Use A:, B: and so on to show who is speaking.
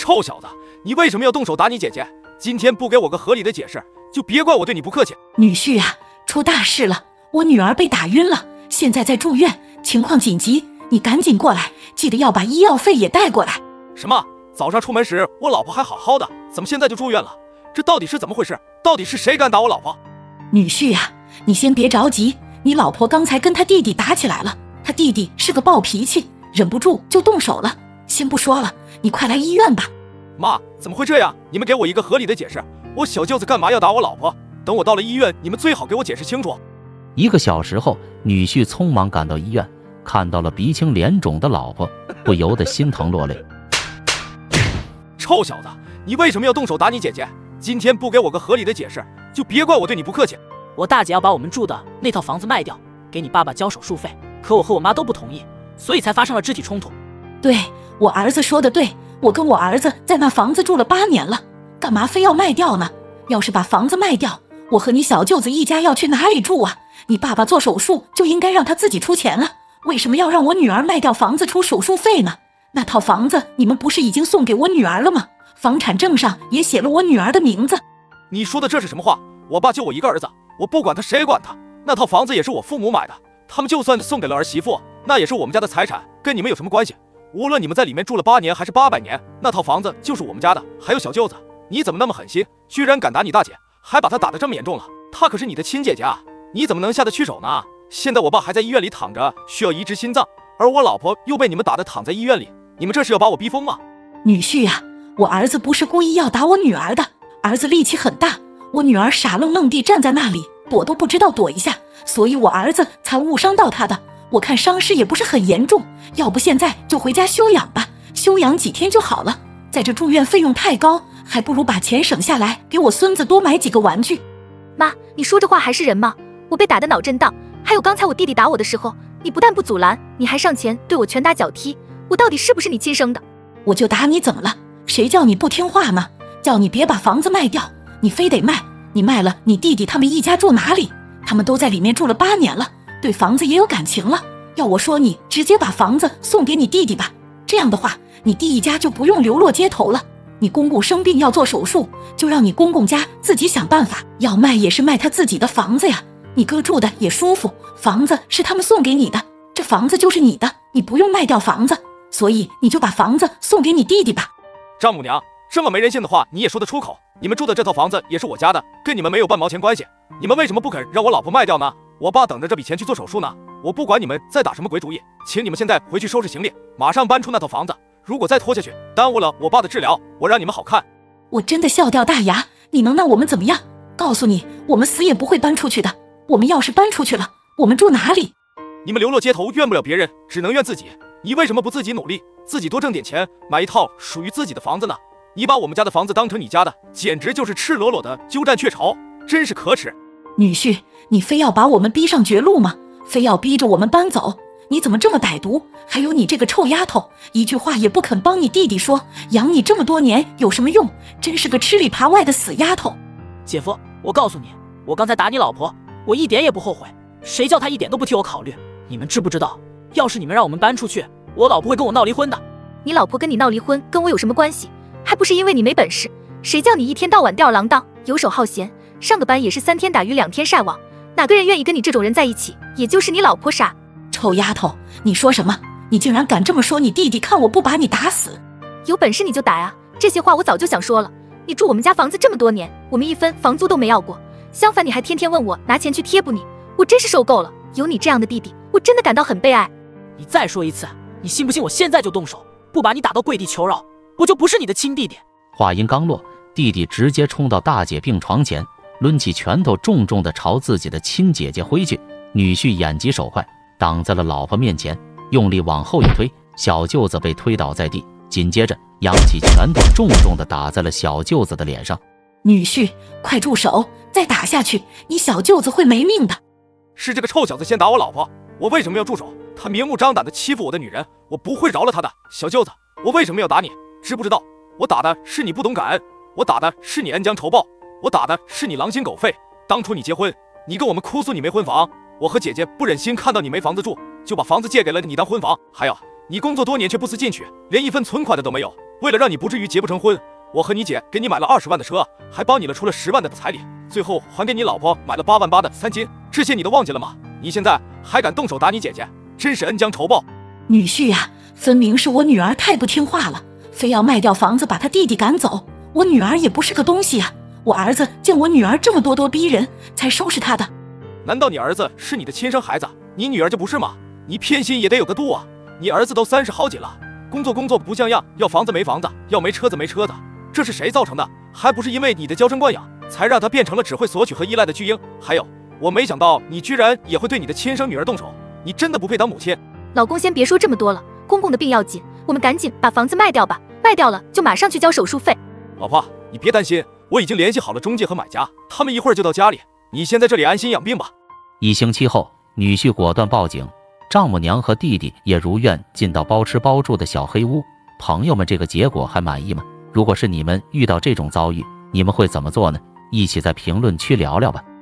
A: 臭小子，你为什么要动手打你姐姐？今天不给我个合理的解释，就别怪我对你不客气。
B: 女婿啊，出大事了，我女儿被打晕了，现在在住院，情况紧急，你赶紧过来，记得要把医药费也带过来。
A: 什么？早上出门时我老婆还好好的，怎么现在就住院了？这到底是怎么回事？到底是谁敢打我老婆？
B: 女婿啊，你先别着急，你老婆刚才跟他弟弟打起来了，他弟弟是个暴脾气，忍不住就动手了。先不说了，你快来医院吧。
A: 妈，怎么会这样？你们给我一个合理的解释，我小舅子干嘛要打我老婆？等我到了医院，你们最好给我解释清楚。
C: 1个小时后，女婿匆忙赶到医院，看到了鼻青脸肿的老婆，不由得心疼落泪。
A: 臭小子，你为什么要动手打你姐姐？今天不给我个合理的解释，就别怪我对你不客气。
D: 我大姐要把我们住的那套房子卖掉，给你爸爸交手术费，可我和我妈都不同意，所以才发生了肢体冲突。
B: 对，我儿子说的对，我跟我儿子在那房子住了8年了，干嘛非要卖掉呢？要是把房子卖掉，我和你小舅子一家要去哪里住啊？你爸爸做手术就应该让他自己出钱啊，为什么要让我女儿卖掉房子出手术费呢？那套房子你们不是已经送给我女儿了吗？房产证上也写了我女儿的名字。
A: 你说的这是什么话？我爸就我一个儿子，我不管他谁管他。那套房子也是我父母买的，他们就算送给了儿媳妇，那也是我们家的财产，跟你们有什么关系？无论你们在里面住了8年还是800年，那套房子就是我们家的。还有小舅子，你怎么那么狠心，居然敢打你大姐，还把她打得这么严重了？她可是你的亲姐姐啊，你怎么能下得去手呢？现在我爸还在医院里躺着，需要移植心脏，而我老婆又被你们打得躺在医院里，你们这是要把我逼疯吗？
B: 女婿啊，我儿子不是故意要打我女儿的，儿子力气很大，我女儿傻愣愣地站在那里，躲都不知道躲一下，所以我儿子才误伤到她的。我看伤势也不是很严重，要不现在就回家休养吧，休养几天就好了。在这住院费用太高，还不如把钱省下来，给我孙子多买几个玩具。
E: 妈，你说这话还是人吗？我被打得脑震荡，还有刚才我弟弟打我的时候，你不但不阻拦，你还上前对我拳打脚踢，我到底是不是你亲生的？
B: 我就打你怎么了？谁叫你不听话呢？叫你别把房子卖掉，你非得卖，你卖了，你弟弟他们一家住哪里？他们都在里面住了8年了，对房子也有感情了。要我说，你直接把房子送给你弟弟吧，这样的话，你弟一家就不用流落街头了。你公公生病要做手术，就让你公公家自己想办法，要卖也是卖他自己的房子呀。你哥住的也舒服，房子是他们送给你的，这房子就是你的，你不用卖掉房子，所以你就把房子送给你弟弟吧。
A: 丈母娘，这么没人性的话你也说得出口？你们住的这套房子也是我家的，跟你们没有半毛钱关系，你们为什么不肯让我老婆卖掉呢？我爸等着这笔钱去做手术呢，我不管你们在打什么鬼主意，请你们现在回去收拾行李，马上搬出那套房子，如果再拖下去，耽误了我爸的治疗，我让你们好看。
B: 我真的笑掉大牙，你能拿我们怎么样？告诉你，我们死也不会搬出去的，我们要是搬出去了，我们住哪里？
A: 你们流落街头怨不了别人，只能怨自己。你为什么不自己努力，自己多挣点钱，买一套属于自己的房子呢？你把我们家的房子当成你家的，简直就是赤裸裸的鸠占鹊巢，真是可耻。
B: 女婿，你非要把我们逼上绝路吗？非要逼着我们搬走？你怎么这么歹毒？还有你这个臭丫头，一句话也不肯帮你弟弟说，养你这么多年有什么用？真是个吃里扒外的死丫头。
D: 姐夫，我告诉你，我刚才打你老婆，我一点也不后悔，谁叫她一点都不替我考虑？你们知不知道，要是你们让我们搬出去，我老婆会跟我闹离婚的。
E: 你老婆跟你闹离婚跟我有什么关系？还不是因为你没本事，谁叫你一天到晚吊儿郎当，游手好闲，上个班也是3天打鱼2天晒网，哪个人愿意跟你这种人在一起？也就是你老婆傻。
B: 臭丫头，你说什么？你竟然敢这么说你弟弟，看我不把你打死！
E: 有本事你就打呀！这些话我早就想说了。你住我们家房子这么多年，我们1分房租都没要过，相反你还天天问我拿钱去贴补你，我真是受够了。有你这样的弟弟，我真的感到很悲哀。
D: 你再说一次，你信不信我现在就动手，不把你打到跪地求饶，我就不是你的亲弟弟。
C: 话音刚落，弟弟直接冲到大姐病床前，抡起拳头重重地朝自己的亲姐姐挥去。女婿眼疾手快，挡在了老婆面前，用力往后一推，小舅子被推倒在地，紧接着扬起拳头重重地打在了小舅子的脸上。
B: 女婿，快住手！再打下去，你小舅子会没命的。
A: 是这个臭小子先打我老婆，我为什么要住手？他明目张胆地欺负我的女人，我不会饶了他的。小舅子，我为什么要打你？知不知道？我打的是你不懂感恩，我打的是你恩将仇报，我打的是你狼心狗肺。当初你结婚，你跟我们哭诉你没婚房，我和姐姐不忍心看到你没房子住，就把房子借给了你当婚房。还有，你工作多年却不思进取，连1分存款的都没有， 为了让你不至于结不成婚，我和你姐给你买了20万的车，还帮你了出了10万的彩礼，最后还给你老婆买了8万8的3金，这些你都忘记了吗？你现在还敢动手打你姐姐，真是恩将仇报！
B: 女婿呀，分明是我女儿太不听话了，非要卖掉房子把她弟弟赶走。我女儿也不是个东西呀，我儿子见我女儿这么咄咄逼人，才收拾她的。
A: 难道你儿子是你的亲生孩子，你女儿就不是吗？你偏心也得有个度啊！你儿子都30好几了，工作不像样，要房子没房子，要没车子没车子，这是谁造成的？还不是因为你的娇生惯养，才让他变成了只会索取和依赖的巨婴。还有，我没想到你居然也会对你的亲生女儿动手，你真的不配当母亲。
E: 老公，先别说这么多了，公公的病要紧，我们赶紧把房子卖掉吧，卖掉了就马上去交手术费。
A: 老婆，你别担心，我已经联系好了中介和买家，他们一会儿就到家里，你先在这里安心养病吧。
C: 1星期后，女婿果断报警，丈母娘和弟弟也如愿进到包吃包住的小黑屋。朋友们，这个结果还满意吗？如果是你们遇到这种遭遇，你们会怎么做呢？一起在评论区聊聊吧。